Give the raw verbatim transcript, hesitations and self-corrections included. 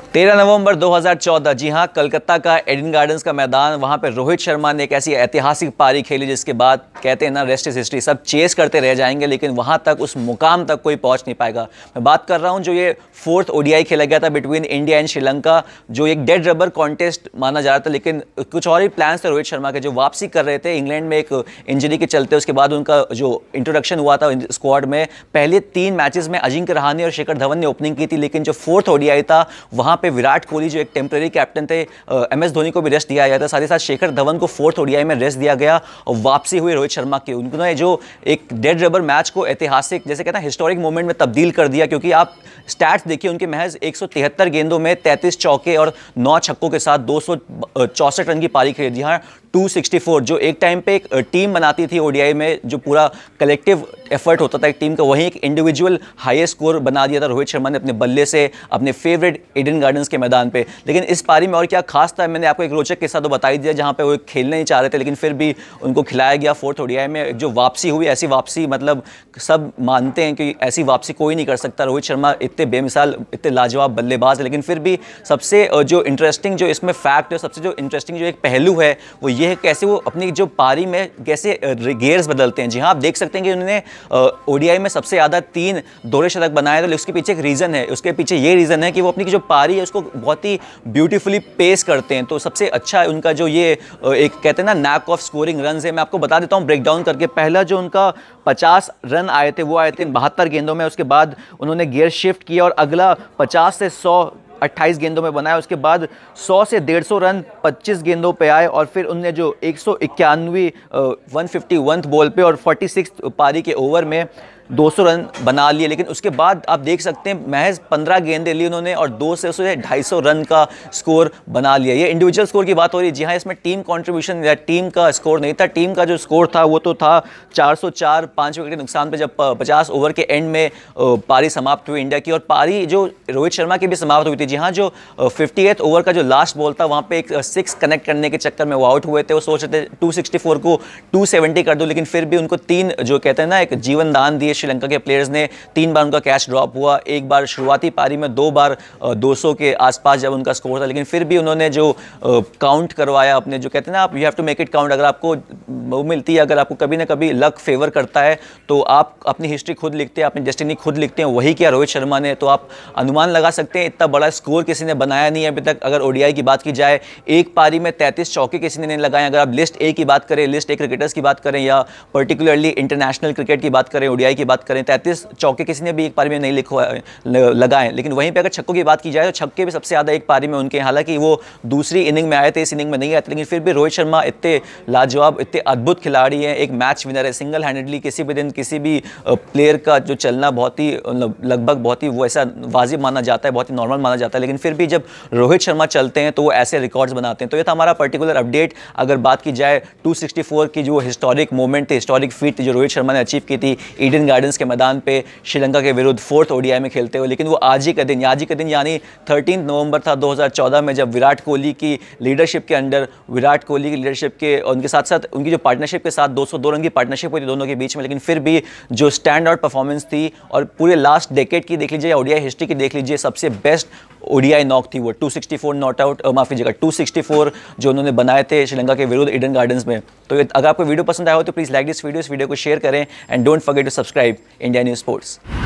तेरह नवंबर दो हज़ार चौदह, जी हां, कलकत्ता का एडन गार्डन्स का मैदान, वहां पे रोहित शर्मा ने एक ऐसी ऐतिहासिक पारी खेली जिसके बाद कहते हैं ना, रेस्ट इज हिस्ट्री। सब चेस करते रह जाएंगे लेकिन वहां तक, उस मुकाम तक कोई पहुंच नहीं पाएगा। मैं बात कर रहा हूं जो ये फोर्थ ओडीआई खेला गया था बिटवीन इंडिया एंड श्रीलंका, जो एक डेड रबर कॉन्टेस्ट माना जा रहा था, लेकिन कुछ और ही प्लान्स थे रोहित शर्मा के, जो वापसी कर रहे थे इंग्लैंड में एक इंजरी के चलते। उसके बाद उनका जो इंट्रोडक्शन हुआ था स्क्वाड में, पहले तीन मैचेस में अजिंक्य रहाणे और शिखर धवन ने ओपनिंग की थी, लेकिन जो फोर्थ ओडीआई था वहां पे विराट कोहली जो एक टेम्पररी कैप्टन थे, एम एस धोनी को भी रेस्ट दिया गया था, साथ ही साथ शिखर धवन को फोर्थ ओडीआई में रेस्ट दिया गया और वापसी हुई रोहित शर्मा की। उन्होंने जो एक डेड रबर मैच को ऐतिहासिक, जैसे कहते हैं हिस्टोरिक मोमेंट में तब्दील कर दिया, क्योंकि आप स्टैट्स देखिए उनके, महज एक सौ तिहत्तर गेंदों में तैंतीस चौके और नौ छक्कों के साथ दो सौ चौसठ रन की पारी खेली। जी हाँ, दो सौ चौंसठ, जो एक टाइम पे एक टीम बनाती थी ओडीआई में, जो पूरा कलेक्टिव एफर्ट होता था एक टीम का, वहीं एक इंडिविजुअल हाईएस्ट स्कोर बना दिया था रोहित शर्मा ने अपने बल्ले से अपने फेवरेट ईडन गार्डन्स के मैदान पे। लेकिन इस पारी में और क्या खास था, मैंने आपको एक रोचक किस्सा तो बता ही दिया, जहां पे वो खेलने नहीं चाह रहे थे लेकिन फिर भी उनको खिलाया गया फोर्थ ओडीआई में। जो वापसी हुई, ऐसी वापसी मतलब सब मानते हैं कि ऐसी वापसी कोई नहीं कर सकता। रोहित शर्मा इतने बेमिसाल, इतने लाजवाब बल्लेबाज है, लेकिन फिर भी सबसे जो इंटरेस्टिंग जो इसमें फैक्ट है, सबसे जो इंटरेस्टिंग जो एक पहलू है वो ये है कैसे वो अपनी जो पारी में कैसे गियर्स बदलते हैं। जी हाँ, आप देख सकते हैं कि उन्होंने ओडीआई में सबसे ज़्यादा तीन दोहरे शतक बनाए थे। उसके पीछे एक रीज़न है, उसके पीछे ये रीज़न है कि वो अपनी जो पारी है उसको बहुत ही ब्यूटीफुली पेस करते हैं। तो सबसे अच्छा उनका जो ये एक कहते हैं ना नैक ऑफ स्कोरिंग रन है, मैं आपको बता देता हूँ ब्रेक डाउन करके। पहला जो उनका पचास रन आए थे वो आए थे बहत्तर गेंदों में, उसके बाद उन्होंने गियर शिफ्ट किया और अगला पचास से सौ अट्ठाईस गेंदों में बनाया, उसके बाद सौ से डेढ़ सौ रन पच्चीस गेंदों पे आए और फिर उनने जो एक सौ इक्यानवे वन फिफ्टी वन बॉल पे और छियालीस पारी के ओवर में दो सौ रन बना लिए। लेकिन उसके बाद आप देख सकते हैं महज पंद्रह गेंदें ली उन्होंने और दो से उससे ढाई सौ रन का स्कोर बना लिया। ये इंडिविजुअल स्कोर की बात हो रही है। जी हाँ, इसमें टीम कंट्रीब्यूशन या टीम का स्कोर नहीं था। टीम का जो स्कोर था वो तो था चार सौ चार, पाँच विकेट के नुकसान पे जब पचास ओवर के एंड में पारी समाप्त हुई इंडिया की, और पारी जो रोहित शर्मा की भी समाप्त हुई थी। जी हाँ, जो फिफ्टी एथ ओवर का जो लास्ट बॉल था वहाँ पे एक सिक्स कनेक्ट करने के चक्कर में वो आउट हुए थे। वो सोच रहे थे टू सिक्सटी फोर को टू सेवेंटी कर दो, लेकिन फिर भी उनको तीन जो कहते हैं ना एक जीवन दान दिए श्रीलंका के प्लेयर्स ने। तीन बार उनका कैच ड्रॉप हुआ, एक बार शुरुआती पारी में, दो बार दो सौ के आसपास जब उनका स्कोर था, लेकिन फिर भी उन्होंने जो काउंट करवाया अपने, जो कहते हैं ना आप you have to make it count. अगर आपको वो मिलती है, अगर आपको कभी ना कभी लक फेवर करता है तो आप अपनी हिस्ट्री खुद लिखते हैं, अपनी डेस्टिनी खुद लिखते हैं। वही किया रोहित शर्मा ने। तो आप अनुमान लगा सकते हैं इतना बड़ा स्कोर किसी ने बनाया नहीं है अभी तक। अगर ओडीआई की बात की जाए, एक पारी में तैंतीस चौके किसी ने नहीं लगाए। अगर आप लिस्ट ए की बात करें, लिस्ट ए क्रिकेटर्स की बात करें या पर्टिकुलरली इंटरनेशनल क्रिकेट की बात करें, ओडीआई की बात करें, तैंतीस चौके किसी ने भी एक पारी में नहीं लिखो लगाए। लेकिन वहीं पे अगर छक्कों की बात की जाए तो छक्के भी सबसे ज़्यादा एक पारी में उनके, हालांकि वो दूसरी इनिंग में आए थे, इस इनिंग में नहीं आए थे, लेकिन फिर भी रोहित शर्मा इतने लाजवाब, इतने अद्भुत खिलाड़ी हैं। एक मैच विनर है, सिंगल हैंडेडली किसी भी दिन किसी भी प्लेयर का जो चलना बहुत ही लगभग बहुत ही वो ऐसा वाजिब माना जाता है, बहुत ही नॉर्मल माना जाता है, लेकिन फिर भी जब रोहित शर्मा चलते हैं तो वो ऐसे रिकॉर्ड्स बनाते हैं। तो ये था हमारा पर्टिकुलर अपडेट। अगर बात की जाए दो सौ चौंसठ की जो हिस्टोरिक मोमेंट थी, हिस्टोरिक फीट थी जो रोहित शर्मा ने अचीव की थी ईडन गार्डन्स के मैदान पे श्रीलंका के विरुद्ध फोर्थ ओडीआई में खेलते हुए, लेकिन वो आज ही का दिन, आज ही का दिन यानी तेरह नवंबर था दो हज़ार चौदह में, जब विराट कोहली की लीडरशिप के अंडर, विराट कोहली की लीडरशिप के और उनके साथ साथ उनकी जो पार्टनरशिप के साथ दो सौ दो रन की पार्टनरशिप हुई थी दोनों के बीच में, लेकिन फिर भी जो स्टैंड आउट परफॉर्मेंस थी और पूरे लास्ट डेकेड की देख लीजिए, ओडीआई हिस्ट्री की देख लीजिए, सबसे बेस्ट ओडीआई नॉक थी वो दो सौ चौंसठ नॉट आउट, माफी जगह दो सौ चौंसठ जो उन्होंने बनाए थे श्रीलंका के विरुद्ध ईडन गार्डन्स में। तो अगर आपको वीडियो पसंद आया हो तो प्लीज़ लाइक दिस वीडियो, इस वीडियो को शेयर करें and don't forget to subscribe India News sports.